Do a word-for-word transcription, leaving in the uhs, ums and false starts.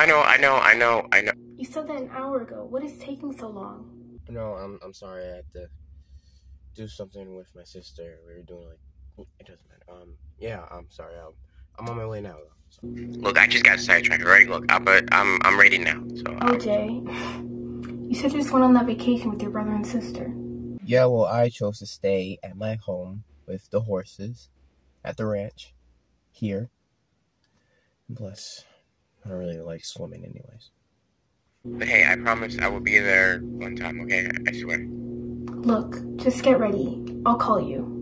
I know, I know, I know, I know. You said that an hour ago. What is taking so long? No, I'm I'm sorry. I had to do something with my sister. We were doing like it doesn't matter. Um, yeah, I'm sorry. I'm I'm on my way now. So. Look, I just got sidetracked. Right? Look, I, but I'm I'm ready now. So. O J, you said you just went on that vacation with your brother and sister. Yeah, well, I chose to stay at my home with the horses at the ranch here. And plus, I don't really like swimming, anyways. But hey, I promise I will be there one time. Okay, I swear. Look, just get ready. I'll call you.